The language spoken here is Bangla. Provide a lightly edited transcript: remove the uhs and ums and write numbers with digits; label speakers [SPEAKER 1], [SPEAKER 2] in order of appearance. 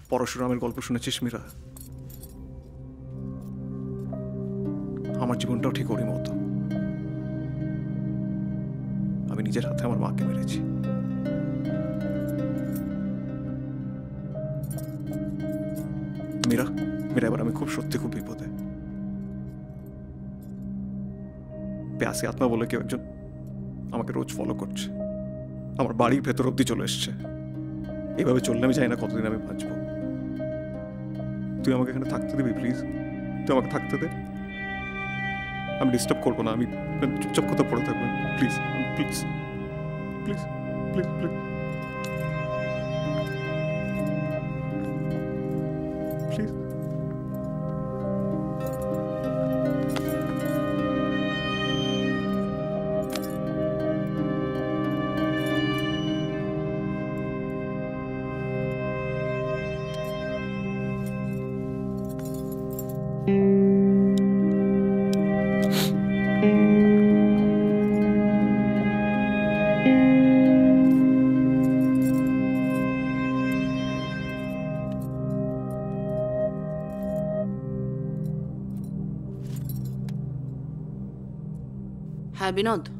[SPEAKER 1] পরশুরামের গল্প শুনেছিস মীরা? আমার জীবনটাও ঠিক ওরই মতো। আমি নিজের হাতে আমার মাকে মেরেছি। মীরা, এবার আমি খুব সত্যি খুব বিপদে। প্যাসি আত্মা বলে কেউ একজন আমাকে রোজ ফলো করছে, আমার বাড়ির ভেতর অব্দি চলে এসছে। এভাবে চললে আমি জানি না কতদিন আমি বাঁচবো। তুই আমাকে এখানে থাকতে দিবি প্লিজ? তুই আমাকে থাকতে দে, আমি ডিস্টার্ব করবো না, আমি চুপচাপ কোথাও পড়ে থাকবো please, please please please please please.
[SPEAKER 2] হ্যাঁ বিনোদ,